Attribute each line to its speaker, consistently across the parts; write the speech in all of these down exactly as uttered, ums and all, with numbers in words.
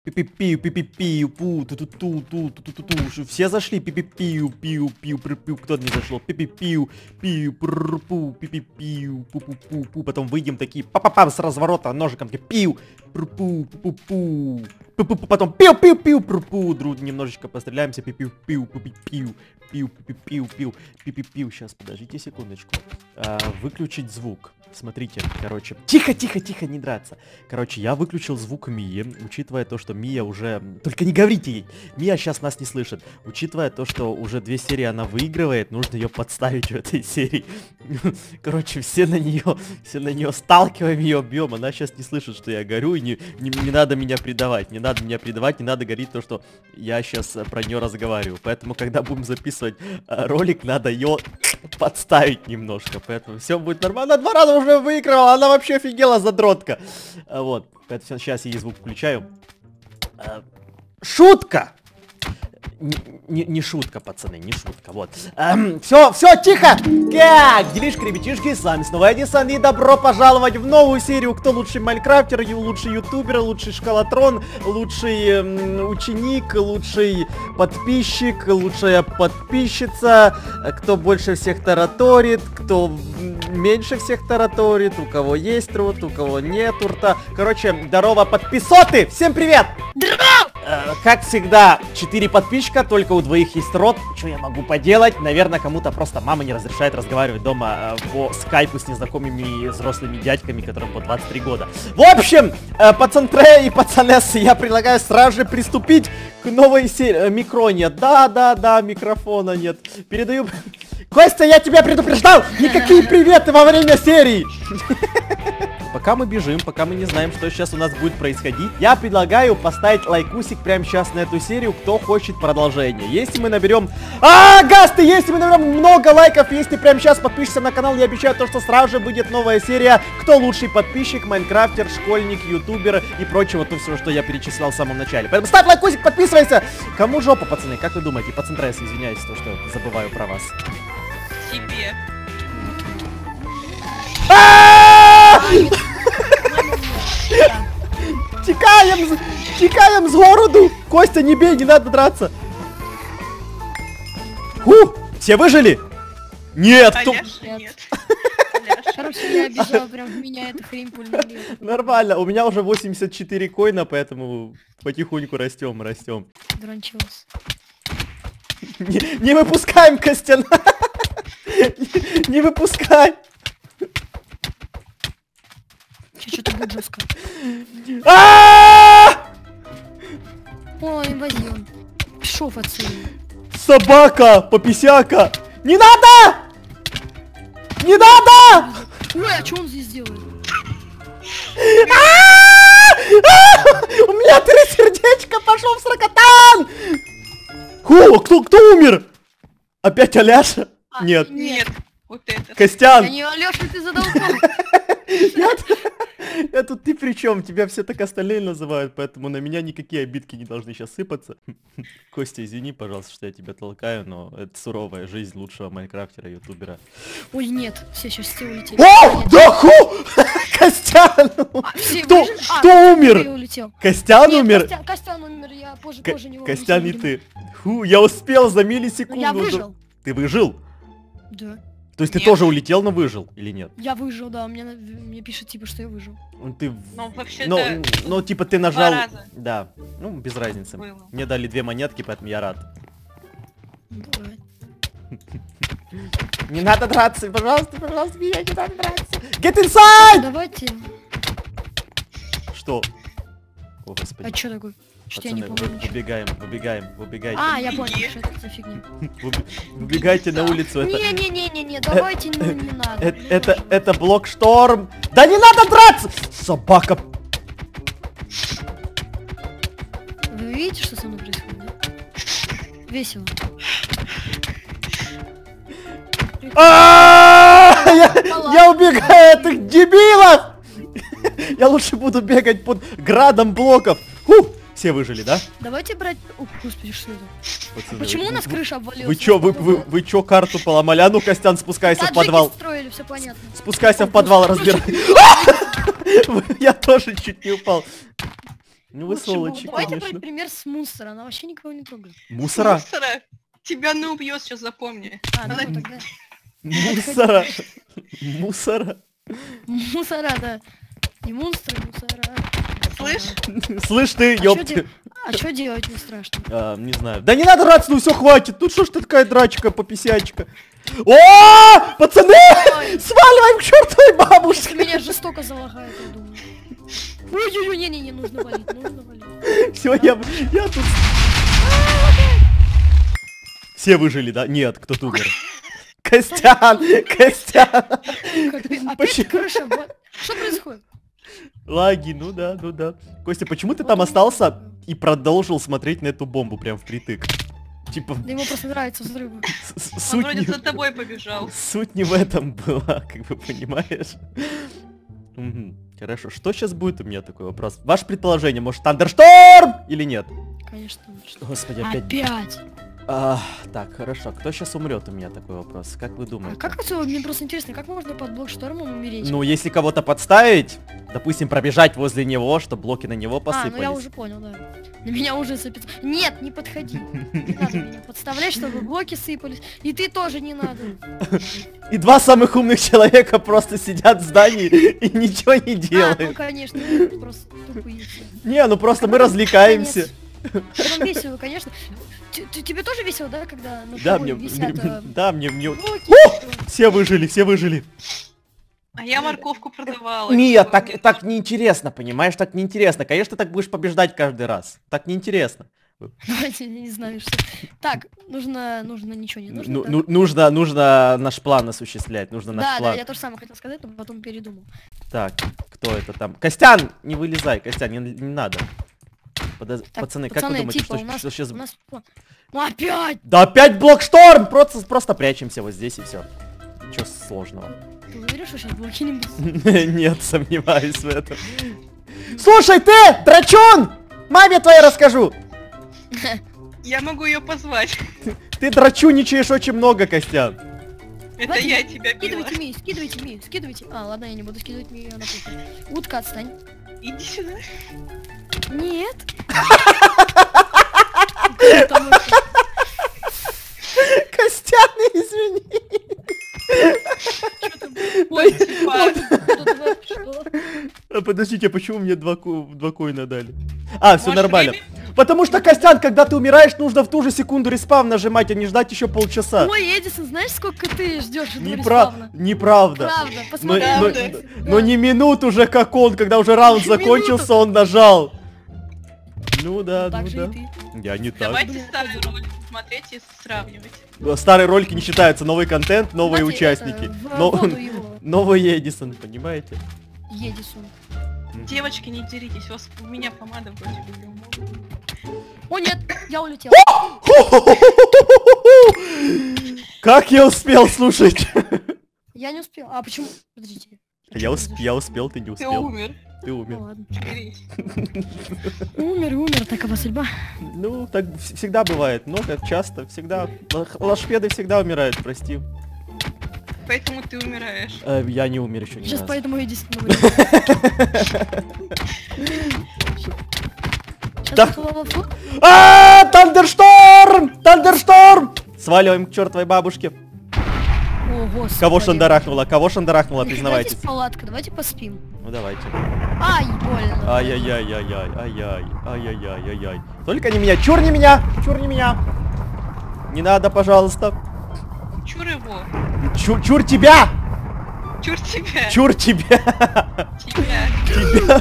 Speaker 1: Пи-пи-пиу, пи-пи-пиу, пу, ту-ту-ту, ту-ту-ту-ту. Все зашли, пи-пи-пиу, пиу, пиу, пиу, кто не зашел? Пи-пи-пиу, пиу, пу, пи-пи-пиу, пу-пу-пу-пу. Потом выйдем такие, па-па-па, с разворота ножиком, такие, пиу, пу-пу, пу-пу. Потом пиу-пиу-пиу, пу-пу. Друг, немножечко постреляемся, пи-пиу-пиу, пи-пиу, пиу, пи-пиу-пиу, пи-пи-пиу. Сейчас, подождите секундочку. Выключить звук. Смотрите, короче, тихо, тихо, тихо, не драться. Короче, я выключил звук Мии, учитывая то, что Мия уже... Только не говорите ей, Мия сейчас нас не слышит. Учитывая то, что уже две серии она выигрывает, нужно ее подставить в этой серии. Короче, все на нее, все на нее сталкиваем, ее бьем. Она сейчас не слышит, что я горю, и не, не, не надо меня предавать. Не надо меня предавать, не надо говорить то, что я сейчас про нее разговариваю. Поэтому, когда будем записывать ролик, надо ее подставить немножко. Поэтому все будет нормально. Она два раза уже выиграла, она вообще офигела, задротка. Вот, поэтому сейчас я ей звук включаю. Шутка! Не, не, не шутка, пацаны, не шутка, вот. Эм, все, все, тихо! Как? Делишки, ребятишки, с вами снова Эдисон, и добро пожаловать в новую серию «Кто лучший майнкрафтер», лучший ютубер, лучший шкалатрон, лучший эм, ученик, лучший подписчик, лучшая подписчица, кто больше всех тараторит, кто меньше всех тараторит, у кого есть рот, у кого нет рта. Короче, здорово, подписоты! Всем привет! Здорово! Э, как всегда, четыре подписчика, только у двоих есть рот. Что я могу поделать? Наверное, кому-то просто мама не разрешает разговаривать дома э, по скайпу с незнакомыми взрослыми дядьками, которым по двадцать три года. В общем, э, пацантре и пацанессы, я предлагаю сразу же приступить к новой серии. Э, микро нет. Да, да, да, микрофона нет. Передаю... Костя, я тебя предупреждал! Никакие приветы во время серии! Пока мы бежим, пока мы не знаем, что сейчас у нас будет происходить, я предлагаю поставить лайкусик прямо сейчас на эту серию, кто хочет продолжение. Если мы наберем... А, гасты! Если мы наберем много лайков, если ты прямо сейчас подпишешься на канал, я обещаю то, что сразу же будет новая серия «Кто лучший подписчик, майнкрафтер, школьник, ютубер» и прочего, то все, что я перечислял в самом начале. Поэтому ставь лайкусик, подписывайся! Кому жопа, пацаны? Как вы думаете? Пацантрес, извиняюсь, то, что забываю про вас.
Speaker 2: Тебе.
Speaker 1: Текаем, текаем с городу. Костя, не бей, не надо драться. Ху, все выжили? Нет, кто...
Speaker 2: Нет.
Speaker 3: Короче, я обижала, прям в меня эта хрень пульнули.
Speaker 1: Нормально, у меня уже восемьдесят четыре коина, поэтому потихоньку растем, растем.
Speaker 3: Дрончилась.
Speaker 1: Не, не выпускаем, Костян. Не, не выпускай.
Speaker 3: Что-то будет жестко. О, инвазион. Пшов отсюда.
Speaker 1: Собака, пописяка. Не надо! Не надо!
Speaker 3: Ой, а что он здесь делает?
Speaker 1: У меня три сердечка, пошел в сракотан! Ху, кто, кто умер? Опять Аляша?
Speaker 3: А,
Speaker 1: нет.
Speaker 2: Нет. Вот это.
Speaker 1: Костян!
Speaker 3: Я не Алёша, ты задолбал.
Speaker 1: Я тут ты при чем? Тебя все так остальные называют, поэтому на меня никакие обидки не должны сейчас сыпаться. Костя, извини, пожалуйста, что я тебя толкаю, но это суровая жизнь лучшего майнкрафтера, ютубера.
Speaker 3: Ой, нет, все сейчас все улетели.
Speaker 1: О, да ху! Костян! Кто, кто умер? Костян умер?
Speaker 3: Костян умер, я позже тоже не
Speaker 1: Костян и ты. Фу, я успел за миллисекунду.
Speaker 3: Я выжил.
Speaker 1: Ты выжил?
Speaker 3: Да.
Speaker 1: То есть ты
Speaker 2: Нет.
Speaker 1: тоже улетел, но выжил, или нет?
Speaker 3: Я выжил, да, мне, мне пишет типа, что я выжил.
Speaker 1: Ты...
Speaker 2: Ну, вообще-то...
Speaker 1: Ну, ну, типа ты нажал...
Speaker 2: Два раза.
Speaker 1: Да, ну, без разницы.
Speaker 2: Было.
Speaker 1: Мне дали две монетки, поэтому я рад.
Speaker 3: Бывает.
Speaker 1: Не надо драться, пожалуйста, пожалуйста, меня не надо драться. Get inside!
Speaker 3: Давайте.
Speaker 1: Что? О, господи.
Speaker 3: А что такое? Что я не
Speaker 1: Пацаны,
Speaker 3: помню
Speaker 1: вы-
Speaker 3: ничего.
Speaker 1: выбегаем, выбегаем, выбегайте.
Speaker 3: А, я понял, что это за фигня.
Speaker 1: Выб- Выбегайте на улицу, это...
Speaker 3: Не-не-не-не-не, давайте, ну не надо.
Speaker 1: э- Это, это блок шторм. Да не надо драться! Собака.
Speaker 3: Вы видите, что со мной происходит? Да? Весело.
Speaker 1: А, Я я убегаю от этих дебилов! Я лучше буду бегать под градом блоков. Фу, все выжили, да?
Speaker 3: Давайте брать... О, господи, что это?
Speaker 1: Пацаны,
Speaker 3: Почему у
Speaker 1: вы-
Speaker 3: нас
Speaker 1: вы-
Speaker 3: крыша обвалилась?
Speaker 1: Вы чё, вы, вы, вы чё карту поломали? А ну, Костян, спускайся в
Speaker 3: Таджики
Speaker 1: подвал.
Speaker 3: строили, все понятно.
Speaker 1: Спускайся в подвал, разбирай. Я тоже чуть не упал. Ну вы
Speaker 2: Лучше
Speaker 1: сволочи,
Speaker 2: бы-
Speaker 3: Давайте
Speaker 1: конечно.
Speaker 3: пример с мусора. Она вообще никого не трогает.
Speaker 1: Мусора?
Speaker 2: Мусора. Тебя не убьет, сейчас запомни.
Speaker 3: А, ну
Speaker 2: Она-
Speaker 3: тогда.
Speaker 1: Мусора. Мусора.
Speaker 3: Мусора, да. Не монстры, мусора.
Speaker 2: Слышь?
Speaker 1: Слышь ты,
Speaker 3: А чё
Speaker 1: ёпты.
Speaker 3: де- А что делать не страшно?
Speaker 1: А, не знаю. Да не надо драться, ну все, хватит. Тут что ж ты такая драчка, пописячка? О, пацаны!
Speaker 3: Ой.
Speaker 1: Сваливаем к чертовой
Speaker 3: Если
Speaker 1: бабушке!
Speaker 3: меня жестоко залагает, я думаю. Ой-ой-ой, не-не-не, нужно валить, нужно валить.
Speaker 1: Все, я, я тут... Все выжили, да? Нет, кто-то умер. Костян! Костян!
Speaker 3: Капе- Опять
Speaker 1: Почему?
Speaker 3: крыша, вот. Что происходит?
Speaker 1: Лаги, ну да, ну да. Костя, почему ты там остался и продолжил смотреть на эту бомбу прям впритык? Типа,
Speaker 3: Да ему просто нравятся взрывы.
Speaker 1: с-
Speaker 2: Он
Speaker 1: суть
Speaker 2: вроде
Speaker 1: не,
Speaker 2: за тобой побежал.
Speaker 1: суть не в этом была, как бы понимаешь. Мгм. Хорошо, что сейчас будет у меня такой вопрос? Ваше предположение, может Тандершторм или нет?
Speaker 3: Конечно. что-
Speaker 1: Господи, опять.
Speaker 3: Опять.
Speaker 1: А, так, хорошо, кто сейчас умрет у меня такой вопрос? Как вы
Speaker 3: А
Speaker 1: думаете?
Speaker 3: как это, мне просто интересно, как можно под блокштормом умереть?
Speaker 1: Ну, если кого-то подставить, допустим, пробежать возле него, чтобы блоки на него
Speaker 3: а, ну я
Speaker 1: посыпались.
Speaker 3: уже понял, да. На меня уже сыпется. Нет, не подходи. Не надо меня подставлять, чтобы блоки сыпались. И ты тоже не надо.
Speaker 1: И два самых умных человека просто сидят в здании и ничего не
Speaker 3: А, ну
Speaker 1: делают.
Speaker 3: конечно, просто тупые все.
Speaker 1: Не, ну просто мы развлекаемся.
Speaker 3: Нам весело, конечно. Т- т- Тебе тоже весело, да, когда на
Speaker 1: Да,
Speaker 3: тобой
Speaker 1: мне,
Speaker 3: висят
Speaker 1: мне-
Speaker 3: э,
Speaker 1: да, мне, мне...
Speaker 3: блоки?
Speaker 1: Все выжили, все выжили.
Speaker 2: А я морковку продавала.
Speaker 1: Нет, так, так неинтересно, понимаешь, так неинтересно. Конечно, так будешь побеждать каждый раз. Так неинтересно.
Speaker 3: Давайте, я не знаю, что. Так, нужно, нужно ничего не нужно.
Speaker 1: Ну,
Speaker 3: так.
Speaker 1: ну, нужно, нужно наш план осуществлять, нужно наш
Speaker 3: Да, да,
Speaker 1: план.
Speaker 3: я тоже самое хотел сказать, но потом передумал.
Speaker 1: Так, кто это там? Костян, не вылезай, Костян, не, не надо. Подоз-
Speaker 3: Так,
Speaker 1: пацаны, как вы думаете,
Speaker 3: типа,
Speaker 1: что,
Speaker 3: у нас,
Speaker 1: что сейчас...
Speaker 3: у нас... Ну опять!
Speaker 1: Да опять блокшторм! Просто, просто прячемся вот здесь и все. Ничего сложного.
Speaker 3: Ты уверен, что сейчас блоки не будет?
Speaker 1: Нет, сомневаюсь в этом. Слушай, ты, драчун! Маме твоей расскажу!
Speaker 2: Я могу ее позвать.
Speaker 1: Ты драчуничаешь очень много, Костян.
Speaker 2: Это
Speaker 3: Давайте,
Speaker 2: я тебя била.
Speaker 3: Скидывайте Мию, скидывайте Мию, скидывайте. А, ладно, я не буду скидывать Мию, она похуй. Утка, отстань.
Speaker 2: Иди сюда.
Speaker 3: Нет. Потому что-
Speaker 1: Костян, извини.
Speaker 2: Ой, типа.
Speaker 3: Тут что?
Speaker 1: А подождите, а почему мне два, ко- два коина дали? А, все
Speaker 2: Может,
Speaker 1: нормально.
Speaker 2: время?
Speaker 1: Потому что, Костян, когда ты умираешь, нужно в ту же секунду респаун нажимать, а не ждать еще полчаса.
Speaker 3: Ой, Эдисон, знаешь, сколько ты ждешь этого
Speaker 1: Непра-
Speaker 3: респавна?
Speaker 1: Неправда.
Speaker 3: Правда,
Speaker 1: Но,
Speaker 3: посмотри.
Speaker 1: но-
Speaker 2: Правда.
Speaker 1: но не минут уже как он, когда уже раунд
Speaker 3: Минуту.
Speaker 1: закончился, он нажал. Ну да,
Speaker 3: Так
Speaker 1: ну
Speaker 3: же
Speaker 1: да.
Speaker 3: и ты.
Speaker 1: Я не так.
Speaker 2: Давайте старые ролики смотреть и сравнивать.
Speaker 1: Старые ролики не считаются, новый контент, новые
Speaker 3: Знаете,
Speaker 1: участники.
Speaker 3: это, в
Speaker 1: Но-
Speaker 3: воду его.
Speaker 1: Новый Эдисон, понимаете?
Speaker 3: Едисон.
Speaker 2: Девочки, не деритесь, у вас у меня помада вроде бы лимонная.
Speaker 3: О нет, я улетел.
Speaker 1: Как я успел, слушать?
Speaker 3: Я не успел. А почему? Подождите.
Speaker 1: Я, усп- я успел, ты не
Speaker 2: Ты
Speaker 1: успел.
Speaker 2: умер.
Speaker 1: Ты
Speaker 3: Ну
Speaker 1: умер.
Speaker 3: ладно.
Speaker 2: Берись.
Speaker 3: Умер, умер, такова судьба.
Speaker 1: Ну, так вс- всегда бывает, много, часто, всегда. Лох- Лошпеды всегда умирают, прости.
Speaker 2: Поэтому ты умираешь.
Speaker 1: Э, я не умер еще ни
Speaker 3: Сейчас
Speaker 1: разу.
Speaker 3: поэтому Эдисон
Speaker 1: Да.
Speaker 3: Сейчас
Speaker 1: А, Тандершторм! Тандершторм! Сваливаем к чертовой бабушке.
Speaker 3: О, господи.
Speaker 1: Кого шандарахнуло? Кого шандарахнуло, признавайтесь.
Speaker 3: Давайте палатка, давайте поспим.
Speaker 1: Ну давайте.
Speaker 3: Ай, больно.
Speaker 1: Ай-яй-яй-яй-яй, ай-яй, ай-яй-яй-яй-яй. Только не меня, чур не меня, чур не меня. Не надо, пожалуйста.
Speaker 2: Чур его.
Speaker 1: Чур, чур тебя!
Speaker 2: Чур тебя.
Speaker 1: Чур тебя!
Speaker 2: Тебя.
Speaker 1: Тебя!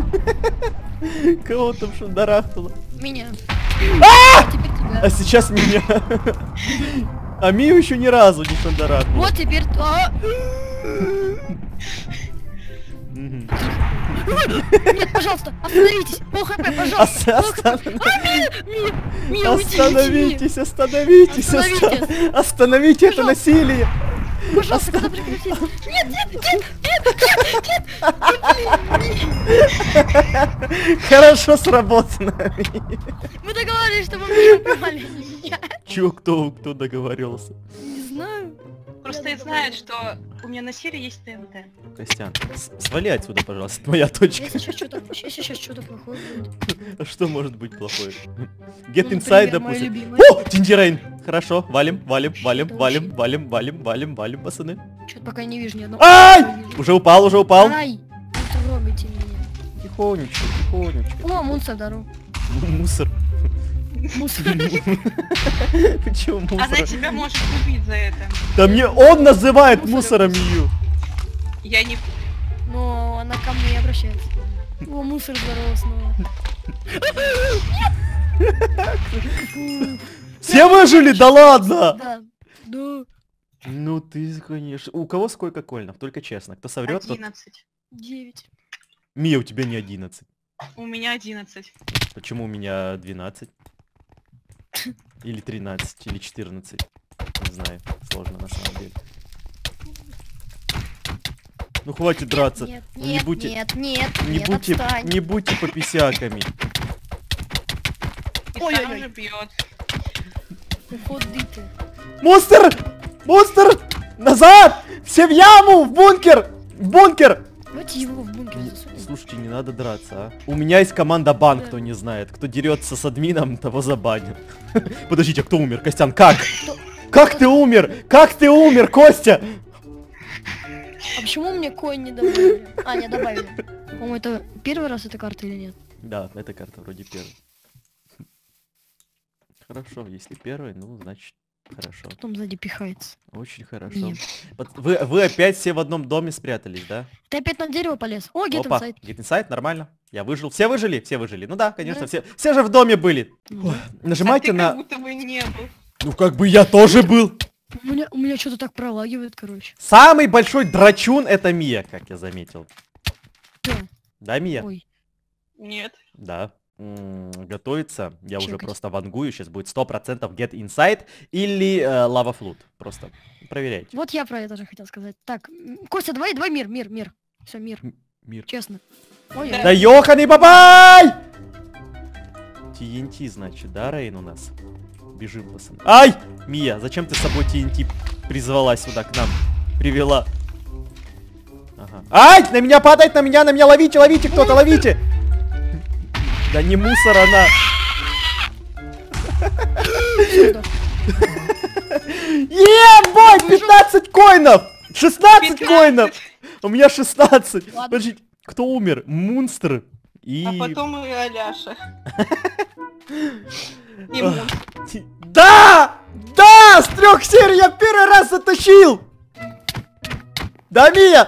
Speaker 1: Кого там шандарахнуло?
Speaker 3: Меня. А теперь
Speaker 1: А
Speaker 3: тебя.
Speaker 1: сейчас меня. А Мию еще ни разу не шандарахнуло.
Speaker 3: Вот теперь... а,
Speaker 1: Мгм.
Speaker 3: Нет, пожалуйста, остановитесь. Пол хп, пожалуйста.
Speaker 1: Ос-
Speaker 3: Пол хп.
Speaker 1: остан-
Speaker 3: А, Мия, Мия, Мия, уйдите, Мия.
Speaker 1: Остановитесь, остановитесь,
Speaker 3: Остановите.
Speaker 1: оста- остановите это
Speaker 3: Пожалуйста.
Speaker 1: насилие.
Speaker 3: Пожалуйста, когда прекратите. Нет, нет, нет, нет, нет, нет.
Speaker 1: Хорошо сработано.
Speaker 3: Мы договорились, что вы меня убивали, а не меня.
Speaker 1: Чё, кто, кто договорился?
Speaker 3: Не знаю.
Speaker 2: Просто я знаю, что у меня на серии есть ТНТ.
Speaker 1: Костян, с- свали отсюда, пожалуйста, твоя точка.
Speaker 3: Если сейчас что-то, если сейчас что-то плохое будет.
Speaker 1: Что может быть плохое? Get
Speaker 3: Ну,
Speaker 1: inside,
Speaker 3: например, моя
Speaker 1: допустим.
Speaker 3: любимая.
Speaker 1: О, Тиндерейн! Хорошо, валим, валим, валим,
Speaker 3: Это
Speaker 1: валим,
Speaker 3: вообще-
Speaker 1: валим, валим, валим, валим, пацаны.
Speaker 3: Что-то пока не вижу ни одного.
Speaker 1: Ай!
Speaker 3: Не вижу.
Speaker 1: Уже упал, уже упал.
Speaker 3: Ай! Не трогайте меня.
Speaker 1: Тихонечко, тихонечко.
Speaker 3: О, мусор, здорово.
Speaker 1: Мусор.
Speaker 3: Мусор.
Speaker 1: Почему
Speaker 2: Она
Speaker 1: мусор?
Speaker 2: тебя может убить за это.
Speaker 1: Да мне он называет
Speaker 3: Мусором.
Speaker 1: мусором ее.
Speaker 2: Я не...
Speaker 3: Но она ко мне обращается. О, мусор, здорово снова.
Speaker 1: Все выжили? Да ладно!
Speaker 3: Да. Да.
Speaker 1: Ну ты, конечно. У кого сколько кольнов? Только честно. Кто соврет, тот...
Speaker 2: одиннадцать.
Speaker 3: Девять.
Speaker 1: Мия, у тебя не одиннадцать.
Speaker 2: У меня одиннадцать.
Speaker 1: Почему у меня двенадцать? Или тринадцать, или четырнадцать. Не знаю, сложно на самом деле. Ну хватит драться.
Speaker 3: Нет,
Speaker 1: Ну, не
Speaker 3: нет,
Speaker 1: будьте-
Speaker 3: нет, нет,
Speaker 1: Не
Speaker 3: нет,
Speaker 1: будьте,
Speaker 3: отстань.
Speaker 1: не будьте пописяками.
Speaker 2: И
Speaker 3: Ой-ой-ой.
Speaker 2: сам же бьет.
Speaker 3: Уходи ты.
Speaker 1: Монстр! Монстр! Назад! Все в яму! В бункер! В бункер!
Speaker 3: Давайте его в бункер засунем.
Speaker 1: Слушайте, не надо драться, а. У меня есть команда бан,
Speaker 3: Да.
Speaker 1: кто не знает. Кто дерется с админом, того забанят. Подождите, а кто умер? Костян, как?
Speaker 3: Кто?
Speaker 1: Как ты умер? Как ты умер, Костя?
Speaker 3: А почему мне коин не добавили? А, не добавили. По-моему, это первый раз эта карта или нет?
Speaker 1: Да, эта карта вроде первая. Хорошо, если первый, ну, значит, хорошо.
Speaker 3: Потом сзади пихается.
Speaker 1: Очень хорошо.
Speaker 3: Нет.
Speaker 1: Пот- Вы, вы опять все в одном доме спрятались, да?
Speaker 3: Ты опять на дерево полез? О, get
Speaker 1: Опа,
Speaker 3: inside.
Speaker 1: Get inside, нормально. Я выжил. Все выжили? Все выжили. Ну да, конечно,
Speaker 3: Да.
Speaker 1: все, все же в доме были.
Speaker 3: Ну,
Speaker 1: Ой, нажимайте
Speaker 2: а ты
Speaker 1: на...
Speaker 2: как будто бы не был.
Speaker 1: Ну как бы я тоже был.
Speaker 3: У меня, у меня что-то так пролагивает, короче.
Speaker 1: Самый большой драчун это Мия, как я заметил.
Speaker 3: Да.
Speaker 1: Да, Мия?
Speaker 3: Ой.
Speaker 2: Нет.
Speaker 1: Да. М, готовится. Я уже
Speaker 3: Чекать.
Speaker 1: просто вангую. Сейчас будет сто процентов Get Inside или э, Lava Flood. Просто проверяйте.
Speaker 3: Вот я про это же хотел сказать. Так, м, Костя, давай, давай мир, мир, мир. Все, мир,
Speaker 1: Мир.
Speaker 3: честно. Ой,
Speaker 2: Да.
Speaker 1: Да ёханый бабай! ти эн ти, значит, да, Рейн у нас? Бежим, пацаны. Ай! Мия, зачем ты с собой ти эн ти призвала сюда к нам? Привела. Ага. Ай! На меня падает, на меня, на меня ловите, ловите кто-то, ловите! Да не мусор она.
Speaker 3: сюда.
Speaker 1: Ебать, пятнадцать коинов! шестнадцать
Speaker 2: пятнадцать.
Speaker 1: коинов! У меня шестнадцать.
Speaker 3: Ладно.
Speaker 1: Подождите, кто умер? Монстр. И...
Speaker 2: А потом и Аляша. И Мун.
Speaker 1: Ти- Да! Да! С трех серий я первый раз затащил! Да, Мия!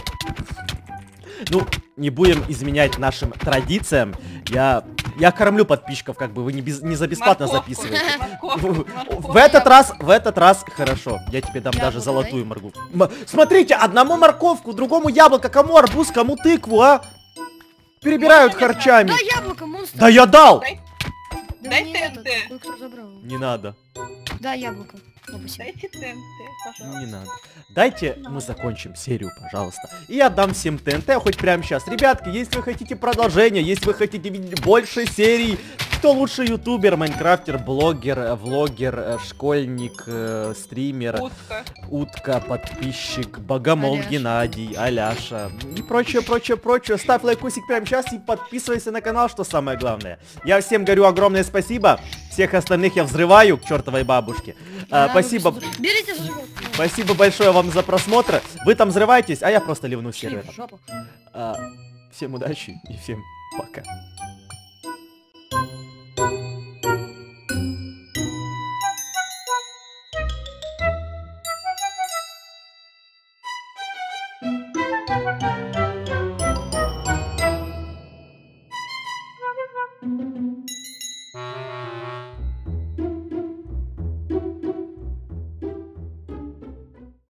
Speaker 1: Ну, не будем изменять нашим традициям. Я, я кормлю подписчиков, как бы вы не, без, не за бесплатно
Speaker 2: Морковку,
Speaker 1: записываете.
Speaker 2: морковку, морковку.
Speaker 1: В этот раз, в этот раз хорошо. Я тебе дам
Speaker 3: Яблоко
Speaker 1: даже
Speaker 3: дай.
Speaker 1: золотую морковку. М- Смотрите, одному морковку, другому яблоко, кому арбуз, кому тыкву, а? Перебирают
Speaker 2: Можно я
Speaker 1: харчами.
Speaker 3: Да, яблоко, монстр.
Speaker 1: Да я дал!
Speaker 2: Дай,
Speaker 3: Да
Speaker 2: дай
Speaker 3: мне этот,
Speaker 2: ТНТ.
Speaker 3: кое-кто забрал.
Speaker 1: Не надо.
Speaker 3: Да, яблоко. О, спасибо.
Speaker 2: дайте ТНТ, пожалуйста.
Speaker 1: Не надо. Дайте мы закончим серию, пожалуйста. И я дам всем ТНТ хоть прямо сейчас. Ребятки, если вы хотите продолжение, если вы хотите видеть больше серий, кто лучше ютубер, майнкрафтер, блогер, э, влогер, э, школьник, э, стример,
Speaker 2: Утка.
Speaker 1: утка, подписчик, богомол
Speaker 3: Аляша.
Speaker 1: Геннадий, Аляша и прочее, прочее, прочее. Ставь лайкосик прямо сейчас и подписывайся на канал, что самое главное. Я всем говорю огромное спасибо. Всех остальных я взрываю к чертовой бабушке. А,
Speaker 3: Да,
Speaker 1: спасибо.
Speaker 3: вы что, берите зажигалку.
Speaker 1: Спасибо большое вам за просмотр. Вы там взрываетесь, а я просто ливну
Speaker 3: Шли
Speaker 1: сервер.
Speaker 3: в жопу.
Speaker 1: А, всем удачи и всем пока.